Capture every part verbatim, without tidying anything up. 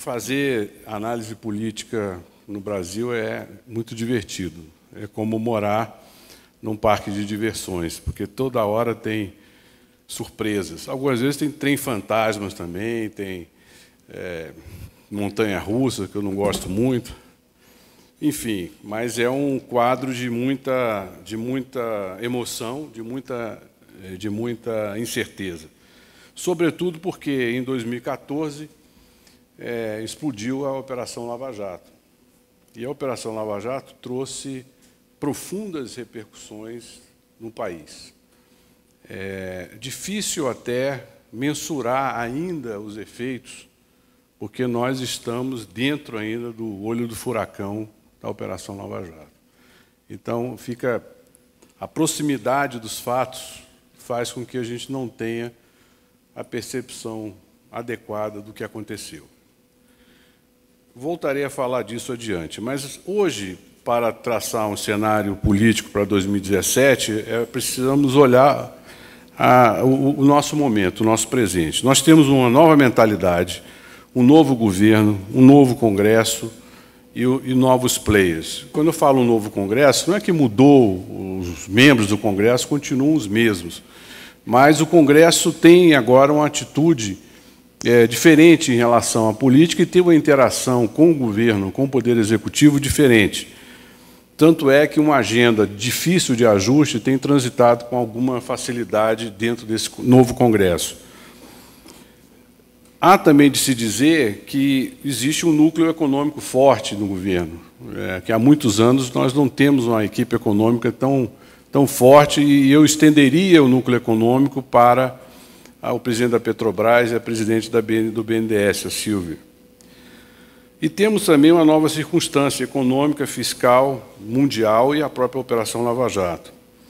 fazer análise política no Brasil é muito divertido. É como morar num parque de diversões, porque toda hora tem surpresas. Algumas vezes tem trem fantasmas também, tem é, montanha-russa, que eu não gosto muito. Enfim, mas é um quadro de muita, de muita emoção, de muita, de muita incerteza. Sobretudo porque, em dois mil e quatorze, é, explodiu a Operação Lava Jato. E a Operação Lava Jato trouxe profundas repercussões no país. É difícil até mensurar ainda os efeitos, porque nós estamos dentro ainda do olho do furacão da Operação Lava Jato. Então, fica a proximidade dos fatos faz com que a gente não tenha a percepção adequada do que aconteceu. Voltarei a falar disso adiante, mas hoje, para traçar um cenário político para dois mil e dezessete, é, precisamos olhar a, o, o nosso momento, o nosso presente. Nós temos uma nova mentalidade, um novo governo, um novo Congresso e, e novos players. Quando eu falo um novo Congresso, não é que mudou, os membros do Congresso continuam os mesmos, mas o Congresso tem agora uma atitude é, diferente em relação à política e tem uma interação com o governo, com o Poder Executivo diferente. Tanto é que uma agenda difícil de ajuste tem transitado com alguma facilidade dentro desse novo Congresso. Há também de se dizer que existe um núcleo econômico forte no governo, é, que há muitos anos nós não temos uma equipe econômica tão, tão forte, e eu estenderia o núcleo econômico para o presidente da Petrobras e a presidente da B N, do B N D E S, a Silvia. E temos também uma nova circunstância econômica, fiscal, mundial e a própria Operação Lava Jato.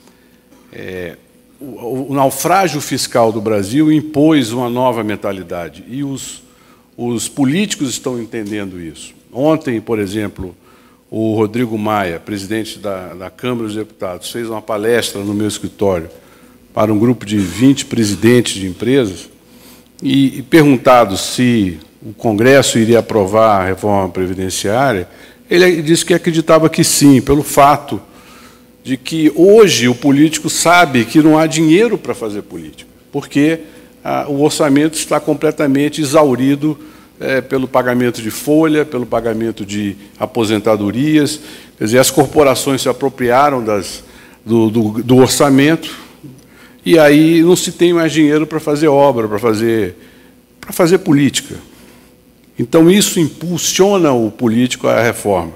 É, o, o naufrágio fiscal do Brasil impôs uma nova mentalidade e os, os políticos estão entendendo isso. Ontem, por exemplo, o Rodrigo Maia, presidente da, da Câmara dos Deputados, fez uma palestra no meu escritório para um grupo de vinte presidentes de empresas e, e perguntado se o Congresso iria aprovar a reforma previdenciária, ele disse que acreditava que sim, pelo fato de que hoje o político sabe que não há dinheiro para fazer política, porque ah, o orçamento está completamente exaurido é, pelo pagamento de folha, pelo pagamento de aposentadorias. Quer dizer, as corporações se apropriaram das, do, do, do orçamento e aí não se tem mais dinheiro para fazer obra, para fazer, para fazer política. Então, isso impulsiona o político à reforma.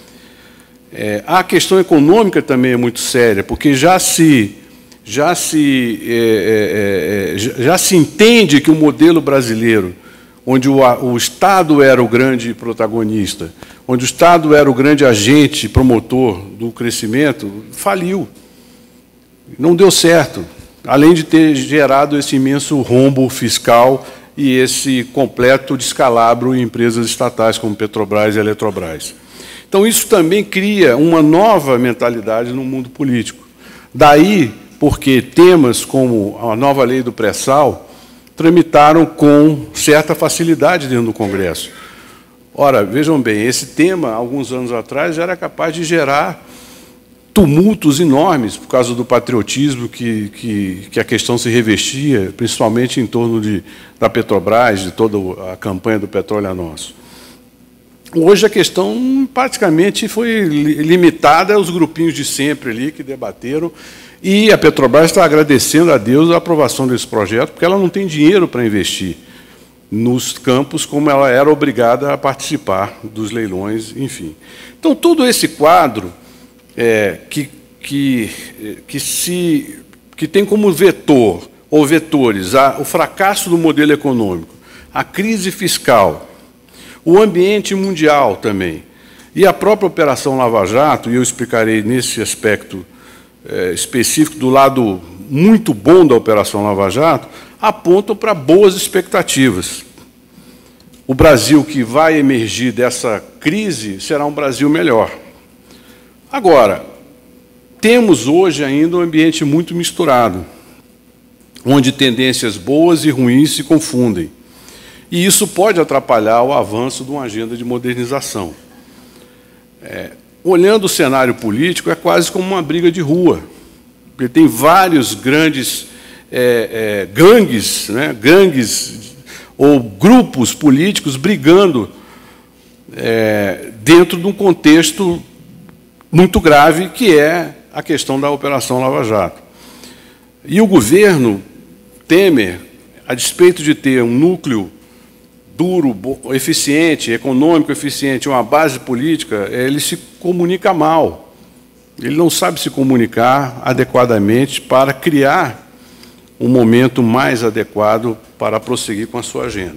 É, a questão econômica também é muito séria, porque já se, já, se, é, é, já se entende que o modelo brasileiro, onde o, o Estado era o grande protagonista, onde o Estado era o grande agente promotor do crescimento, faliu. Não deu certo, além de ter gerado esse imenso rombo fiscal e esse completo descalabro em empresas estatais como Petrobras e Eletrobras. Então, isso também cria uma nova mentalidade no mundo político. Daí, porque temas como a nova lei do pré-sal tramitaram com certa facilidade dentro do Congresso. Ora, vejam bem, esse tema, alguns anos atrás, era capaz de gerar tumultos enormes por causa do patriotismo que, que, que a questão se revestia, principalmente em torno de, da Petrobras, de toda a campanha do Petróleo é Nosso. Hoje a questão praticamente foi limitada aos grupinhos de sempre ali que debateram, e a Petrobras está agradecendo a Deus a aprovação desse projeto, porque ela não tem dinheiro para investir nos campos como ela era obrigada a participar dos leilões, enfim. Então, todo esse quadro É, que, que, que, se, que tem como vetor, ou vetores, a, o fracasso do modelo econômico, a crise fiscal, o ambiente mundial também, e a própria Operação Lava Jato, e eu explicarei nesse aspecto é, específico do lado muito bom da Operação Lava Jato, apontam para boas expectativas. O Brasil que vai emergir dessa crise será um Brasil melhor. Agora, temos hoje ainda um ambiente muito misturado, onde tendências boas e ruins se confundem. E isso pode atrapalhar o avanço de uma agenda de modernização. É, olhando o cenário político, é quase como uma briga de rua, porque tem vários grandes é, é, gangues, né, gangues ou grupos políticos brigando é, dentro de um contexto muito grave, que é a questão da Operação Lava Jato. E o governo Temer, a despeito de ter um núcleo duro, eficiente, econômico eficiente, uma base política, ele se comunica mal. Ele não sabe se comunicar adequadamente para criar um momento mais adequado para prosseguir com a sua agenda.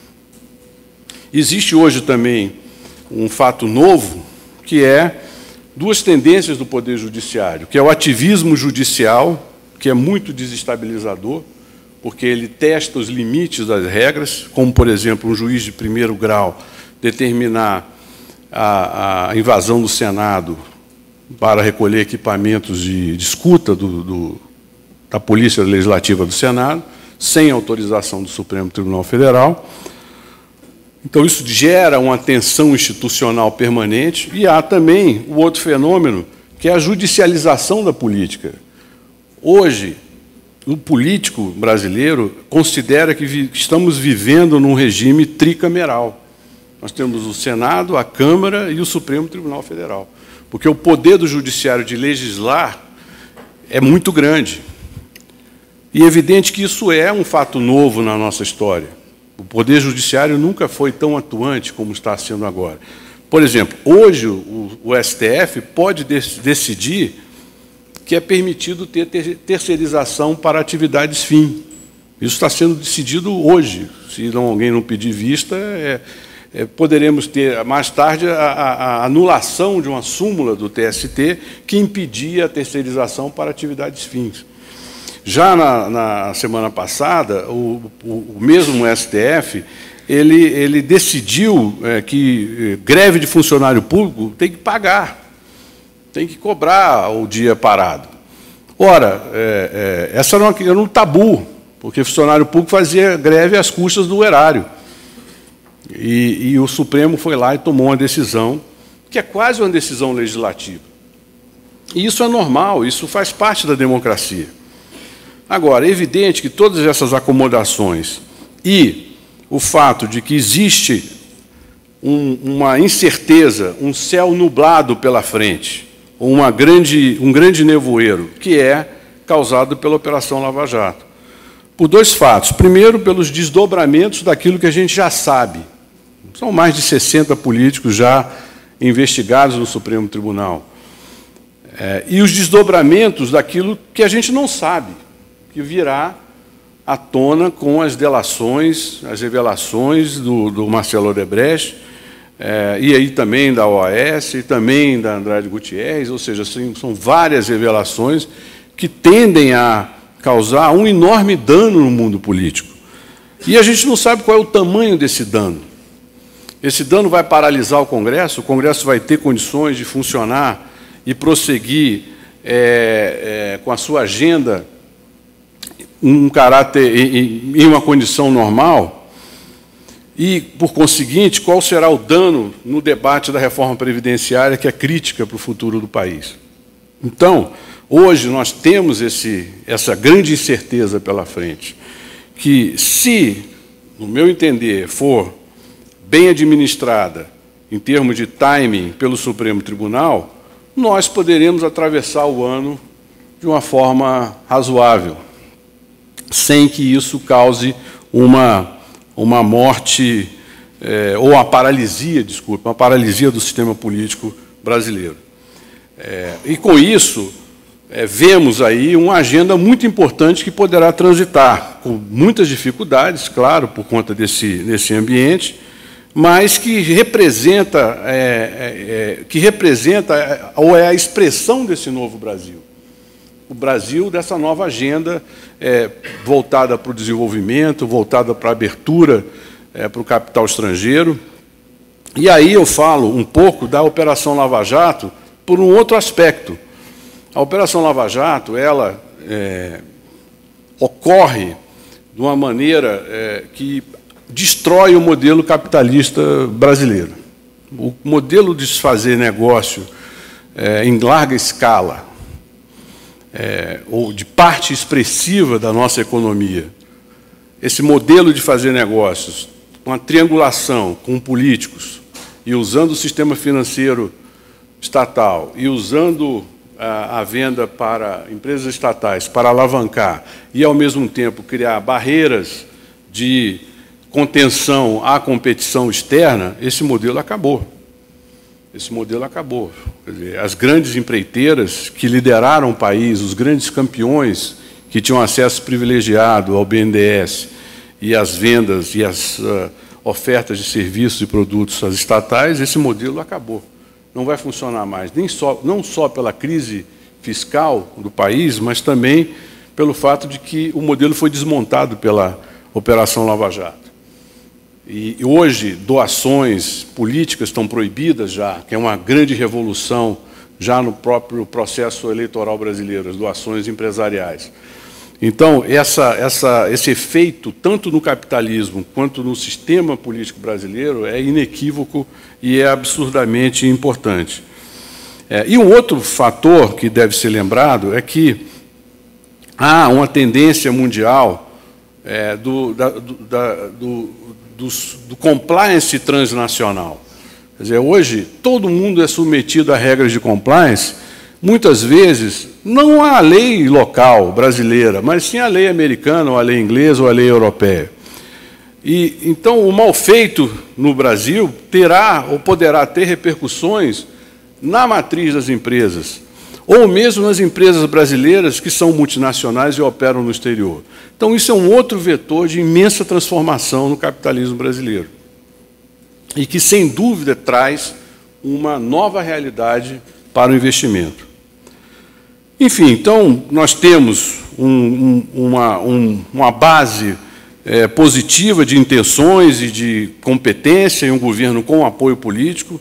Existe hoje também um fato novo, que é duas tendências do Poder Judiciário, que é o ativismo judicial, que é muito desestabilizador, porque ele testa os limites das regras, como, por exemplo, um juiz de primeiro grau determinar a, a invasão do Senado para recolher equipamentos de, de escuta do, do, da Polícia Legislativa do Senado, sem autorização do Supremo Tribunal Federal. Então, isso gera uma tensão institucional permanente, e há também o outro fenômeno, que é a judicialização da política. Hoje, o político brasileiro considera que vi- estamos vivendo num regime tricameral. Nós temos o Senado, a Câmara e o Supremo Tribunal Federal. Porque o poder do Judiciário de legislar é muito grande. E é evidente que isso é um fato novo na nossa história. O Poder Judiciário nunca foi tão atuante como está sendo agora. Por exemplo, hoje o, o S T F pode de- decidir que é permitido ter ter terceirização para atividades fim. Isso está sendo decidido hoje. Se não, alguém não pedir vista, é, é, poderemos ter, mais tarde, a, a, a anulação de uma súmula do T S T que impedia a terceirização para atividades fins. Já na, na semana passada, o, o, o mesmo S T F ele, ele decidiu é, que greve de funcionário público tem que pagar, tem que cobrar o dia parado. Ora, é, é, essa era, uma, era um tabu, porque funcionário público fazia greve às custas do erário. E, e o Supremo foi lá e tomou uma decisão, que é quase uma decisão legislativa. E isso é normal, isso faz parte da democracia. Agora, é evidente que todas essas acomodações e o fato de que existe um, uma incerteza, um céu nublado pela frente, uma grande, um grande nevoeiro, que é causado pela Operação Lava Jato. Por dois fatos. Primeiro, pelos desdobramentos daquilo que a gente já sabe. São mais de sessenta políticos já investigados no Supremo Tribunal. É, e os desdobramentos daquilo que a gente não sabe, que virá à tona com as delações, as revelações do, do Marcelo Odebrecht, É, e aí também da O A S, e também da Andrade Gutierrez, ou seja, assim, são várias revelações que tendem a causar um enorme dano no mundo político. E a gente não sabe qual é o tamanho desse dano. Esse dano vai paralisar o Congresso, o Congresso vai ter condições de funcionar e prosseguir é, é, com a sua agenda um caráter, em, em uma condição normal. E, por conseguinte, qual será o dano no debate da reforma previdenciária, que é crítica para o futuro do país. Então, hoje nós temos esse, essa grande incerteza pela frente, que, se, no meu entender, for bem administrada, em termos de timing, pelo Supremo Tribunal, nós poderemos atravessar o ano de uma forma razoável, sem que isso cause uma... uma morte, é, ou uma paralisia, desculpa, uma paralisia do sistema político brasileiro. É, e, com isso, é, vemos aí uma agenda muito importante que poderá transitar, com muitas dificuldades, claro, por conta desse, desse ambiente, mas que representa, é, é, que representa, ou é a expressão desse novo Brasil. O Brasil dessa nova agenda é, voltada para o desenvolvimento, voltada para a abertura é, para o capital estrangeiro. E aí eu falo um pouco da Operação Lava Jato por um outro aspecto. A Operação Lava Jato, ela é, ocorre de uma maneira é, que destrói o modelo capitalista brasileiro. O modelo de se fazer negócio é, em larga escala, é, ou de parte expressiva da nossa economia, esse modelo de fazer negócios, com a triangulação com políticos, e usando o sistema financeiro estatal, e usando a, a venda para empresas estatais para alavancar, e, ao mesmo tempo, criar barreiras de contenção à competição externa, esse modelo acabou. Esse modelo acabou. Quer dizer, as grandes empreiteiras que lideraram o país, os grandes campeões que tinham acesso privilegiado ao B N D E S e às vendas e às uh, ofertas de serviços e produtos às estatais, esse modelo acabou. Não vai funcionar mais, nem só, não só pela crise fiscal do país, mas também pelo fato de que o modelo foi desmontado pela Operação Lava Jato. E hoje, doações políticas estão proibidas já, que é uma grande revolução já no próprio processo eleitoral brasileiro, as doações empresariais. Então, essa, essa, esse efeito, tanto no capitalismo quanto no sistema político brasileiro, é inequívoco e é absurdamente importante. É, e um outro fator que deve ser lembrado é que há uma tendência mundial é, do, da, do, da, do, do, do compliance transnacional. Quer dizer, hoje, todo mundo é submetido a regras de compliance, muitas vezes, não à lei local brasileira, mas sim à lei americana, ou à lei inglesa, ou à lei europeia. E, então, o mal feito no Brasil terá ou poderá ter repercussões na matriz das empresas, ou mesmo nas empresas brasileiras que são multinacionais e operam no exterior. Então, isso é um outro vetor de imensa transformação no capitalismo brasileiro, e que, sem dúvida, traz uma nova realidade para o investimento. Enfim, então, nós temos um, um, uma, um, uma base é, positiva de intenções e de competência, e um governo com apoio político,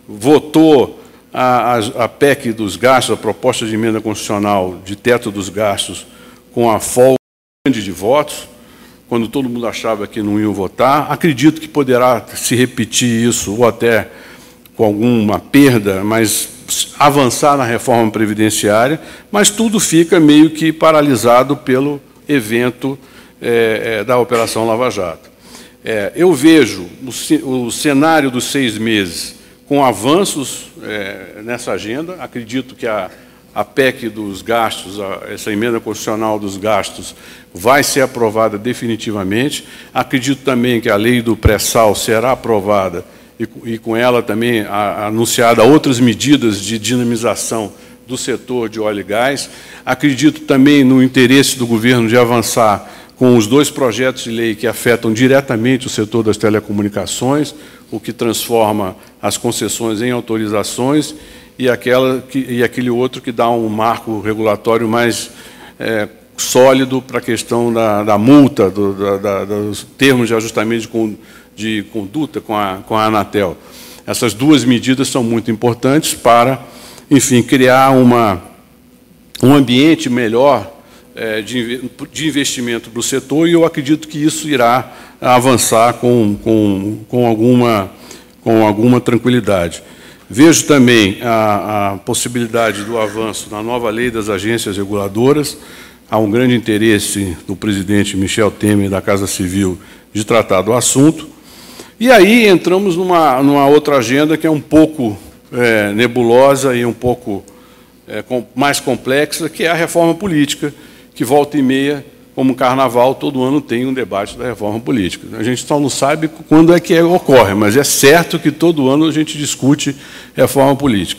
votou a, a, a P E C dos gastos, a proposta de emenda constitucional de teto dos gastos, com a folga grande de votos, quando todo mundo achava que não iam votar. Acredito que poderá se repetir isso, ou até com alguma perda, mas avançar na reforma previdenciária, mas tudo fica meio que paralisado pelo evento é, é, da Operação Lava Jato. É, eu vejo o, o cenário dos seis meses com avanços é, nessa agenda. Acredito que a, a P E C dos gastos, a, essa emenda constitucional dos gastos, vai ser aprovada definitivamente. Acredito também que a lei do pré-sal será aprovada e, e com ela também a, a anunciada outras medidas de dinamização do setor de óleo e gás. Acredito também no interesse do governo de avançar com os dois projetos de lei que afetam diretamente o setor das telecomunicações, o que transforma as concessões em autorizações, e, aquela que, e aquele outro que dá um marco regulatório mais é, sólido para a questão da, da multa, do, da, da, dos termos de ajustamento de conduta, de conduta com a, com a Anatel. Essas duas medidas são muito importantes para, enfim, criar uma, um ambiente melhor é, de, de investimento para o setor, e eu acredito que isso irá avançar com, com, com, alguma, com alguma tranquilidade. Vejo também a, a possibilidade do avanço na nova lei das agências reguladoras. Há um grande interesse do presidente Michel Temer, da Casa Civil, de tratar do assunto. E aí entramos numa, numa outra agenda que é um pouco é, nebulosa e um pouco é, com, mais complexa, que é a reforma política, que volta e meia, como carnaval, todo ano tem um debate da reforma política. A gente só não sabe quando é que é, ocorre, mas é certo que todo ano a gente discute reforma política.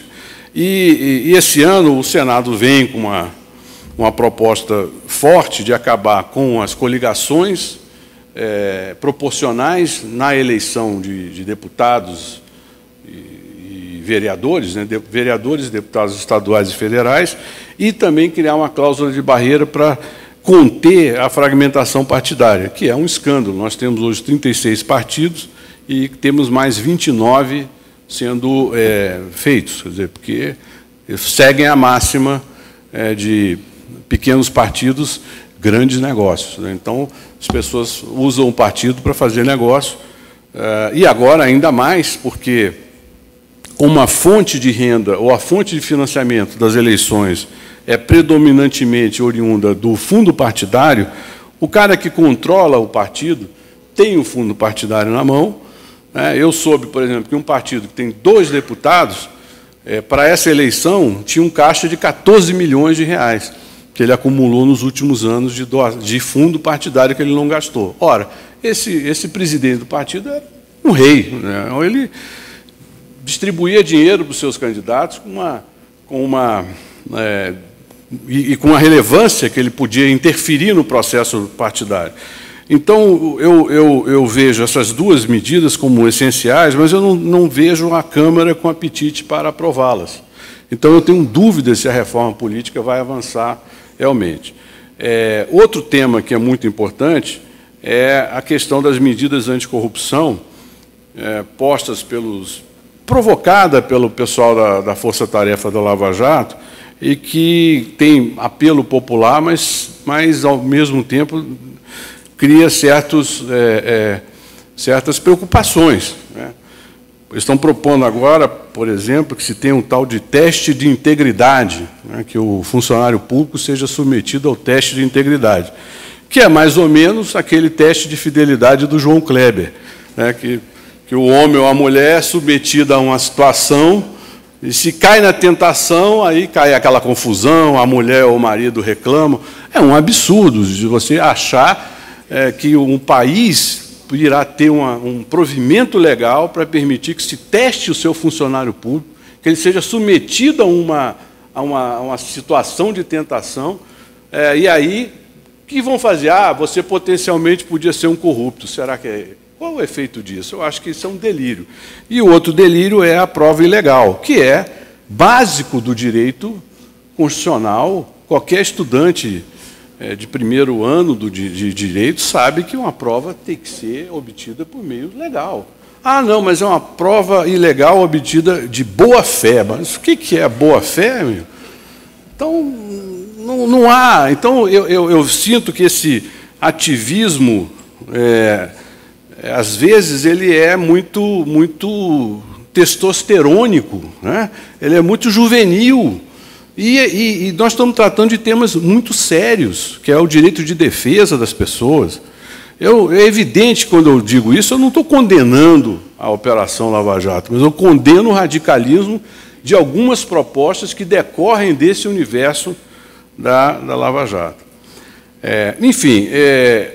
E, e, e esse ano o Senado vem com uma, uma proposta forte de acabar com as coligações É, proporcionais na eleição de, de deputados e, e vereadores, né, de, vereadores, deputados estaduais e federais, e também criar uma cláusula de barreira para conter a fragmentação partidária, que é um escândalo. Nós temos hoje trinta e seis partidos e temos mais vinte e nove sendo é, feitos, quer dizer, porque seguem a máxima é, de pequenos partidos grandes negócios, né? Então, as pessoas usam o partido para fazer negócio, uh, e agora ainda mais, porque como a fonte de renda ou a fonte de financiamento das eleições é predominantemente oriunda do fundo partidário, o cara que controla o partido tem o fundo partidário na mão. Né? Eu soube, por exemplo, que um partido que tem dois deputados, é, para essa eleição, tinha um caixa de quatorze milhões de reais, que ele acumulou nos últimos anos de, do, de fundo partidário que ele não gastou. Ora, esse, esse presidente do partido era um rei, né? Ele distribuía dinheiro para os seus candidatos com uma, com uma é, e, e com a relevância que ele podia interferir no processo partidário. Então, eu, eu, eu vejo essas duas medidas como essenciais, mas eu não, não vejo a Câmara com apetite para aprová-las. Então, eu tenho dúvidas se a reforma política vai avançar realmente. É, outro tema que é muito importante é a questão das medidas anticorrupção é, postas pelos... provocada pelo pessoal da, da Força Tarefa da Lava Jato, e que tem apelo popular, mas, mas ao mesmo tempo, cria certos, é, é, certas preocupações, né? Eles estão propondo agora, por exemplo, que se tenha um tal de teste de integridade, né, que o funcionário público seja submetido ao teste de integridade, que é mais ou menos aquele teste de fidelidade do João Kleber, né, que, que o homem ou a mulher é submetido a uma situação, e se cai na tentação, aí cai aquela confusão, a mulher ou o marido reclamam. É um absurdo de você achar é, que um país irá ter uma, um provimento legal para permitir que se teste o seu funcionário público, que ele seja submetido a uma, a uma, a uma situação de tentação, é, e aí, o que vão fazer? Ah, você potencialmente podia ser um corrupto. Será que é... Qual o efeito disso? Eu acho que isso é um delírio. E o outro delírio é a prova ilegal, que é básico do direito constitucional. Qualquer estudante é, de primeiro ano do, de, de direito sabe que uma prova tem que ser obtida por meio legal. Ah, não, mas é uma prova ilegal obtida de boa-fé. Mas o que é boa-fé, meu? Então, não, não há... Então, eu, eu, eu sinto que esse ativismo... É, às vezes, ele é muito, muito testosterônico, né? Ele é muito juvenil. E, e, e nós estamos tratando de temas muito sérios, que é o direito de defesa das pessoas. Eu, é evidente, quando eu digo isso, eu não estou condenando a Operação Lava Jato, mas eu condeno o radicalismo de algumas propostas que decorrem desse universo da, da Lava Jato. É, enfim... É,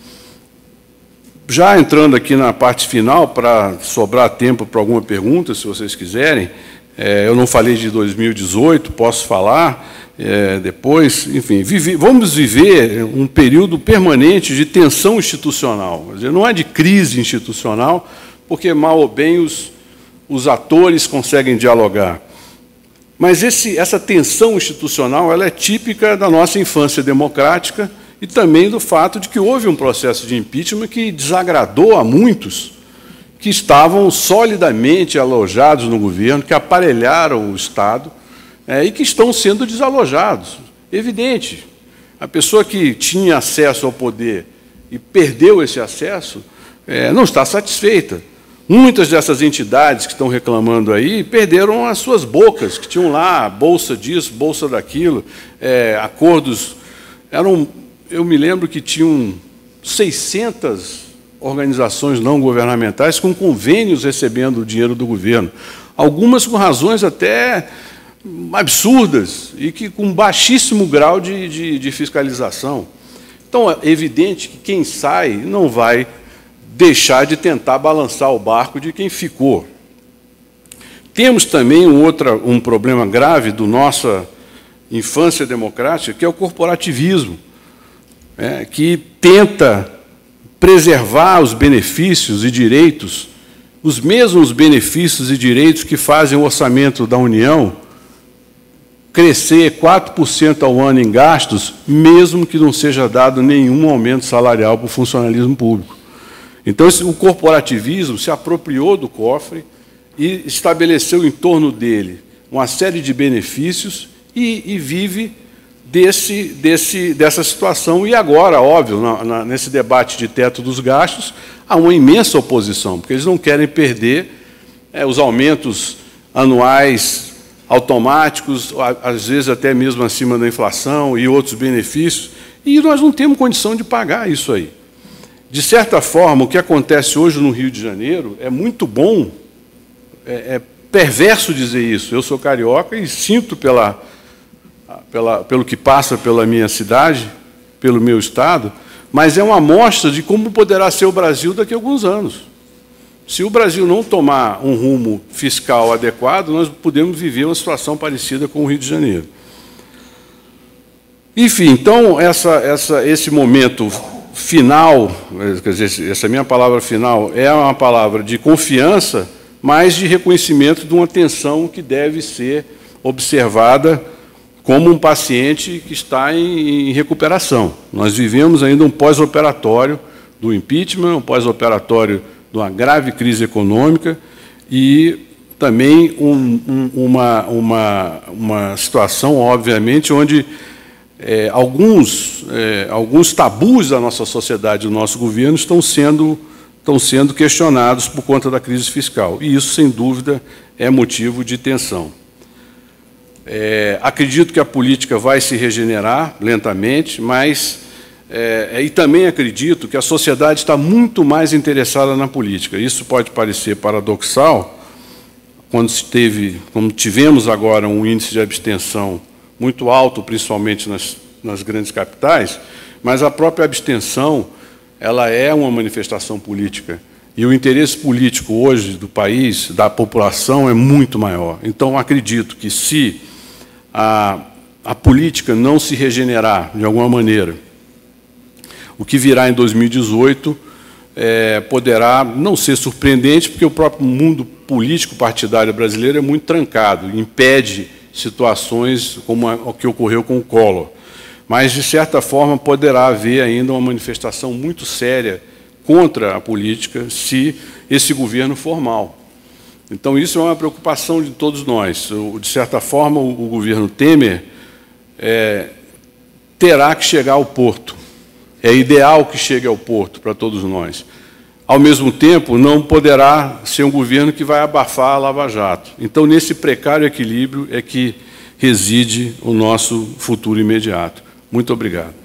já entrando aqui na parte final, para sobrar tempo para alguma pergunta, se vocês quiserem, é, eu não falei de dois mil e dezoito, posso falar é, depois, enfim, vive, vamos viver um período permanente de tensão institucional, quer dizer, não é de crise institucional, porque mal ou bem os, os atores conseguem dialogar. Mas esse, essa tensão institucional ela é típica da nossa infância democrática, e também do fato de que houve um processo de impeachment que desagradou a muitos que estavam solidamente alojados no governo, que aparelharam o Estado é, e que estão sendo desalojados. Evidente, a pessoa que tinha acesso ao poder e perdeu esse acesso é, não está satisfeita. Muitas dessas entidades que estão reclamando aí perderam as suas bocas, que tinham lá bolsa disso, bolsa daquilo, é, acordos... eram Eu me lembro que tinham seiscentas organizações não governamentais com convênios recebendo o dinheiro do governo, algumas com razões até absurdas e que com baixíssimo grau de, de, de fiscalização. Então, é evidente que quem sai não vai deixar de tentar balançar o barco de quem ficou. Temos também um, outra, um problema grave da nossa infância democrática, que é o corporativismo, É, que tenta preservar os benefícios e direitos, os mesmos benefícios e direitos que fazem o orçamento da União crescer quatro por cento ao ano em gastos, mesmo que não seja dado nenhum aumento salarial para o funcionalismo público. Então, o corporativismo se apropriou do cofre e estabeleceu em torno dele uma série de benefícios e, e vive desse, desse, dessa situação. E agora, óbvio, na, na, nesse debate de teto dos gastos, há uma imensa oposição, porque eles não querem perder é, os aumentos anuais automáticos, às vezes até mesmo acima da inflação e outros benefícios, e nós não temos condição de pagar isso aí. De certa forma, o que acontece hoje no Rio de Janeiro é muito bom, é, é perverso dizer isso. Eu sou carioca e sinto pela, pela, pelo que passa pela minha cidade, pelo meu estado, mas é uma amostra de como poderá ser o Brasil daqui a alguns anos. Se o Brasil não tomar um rumo fiscal adequado, nós podemos viver uma situação parecida com o Rio de Janeiro. Enfim, então, essa, essa, esse momento final, quer dizer, essa minha palavra final é uma palavra de confiança, mas de reconhecimento de uma tensão que deve ser observada como um paciente que está em, em recuperação. Nós vivemos ainda um pós-operatório do impeachment, um pós-operatório de uma grave crise econômica e também um, um, uma, uma, uma situação, obviamente, onde é, alguns, é, alguns tabus da nossa sociedade, do nosso governo, estão sendo, estão sendo questionados por conta da crise fiscal. E isso, sem dúvida, é motivo de tensão. É, acredito que a política vai se regenerar lentamente, mas É, e também acredito que a sociedade está muito mais interessada na política. Isso pode parecer paradoxal, quando, se teve, quando tivemos agora um índice de abstenção muito alto, principalmente nas, nas grandes capitais, mas a própria abstenção ela é uma manifestação política. E o interesse político hoje do país, da população, é muito maior. Então, acredito que se a, a política não se regenerar de alguma maneira, o que virá em dois mil e dezoito é, poderá não ser surpreendente, porque o próprio mundo político partidário brasileiro é muito trancado, impede situações como o que ocorreu com o Collor. Mas, de certa forma, poderá haver ainda uma manifestação muito séria contra a política se esse governo for mal. Então, isso é uma preocupação de todos nós. De certa forma, o governo Temer é, terá que chegar ao porto. É ideal que chegue ao porto para todos nós. Ao mesmo tempo, não poderá ser um governo que vai abafar a Lava Jato. Então, nesse precário equilíbrio é que reside o nosso futuro imediato. Muito obrigado.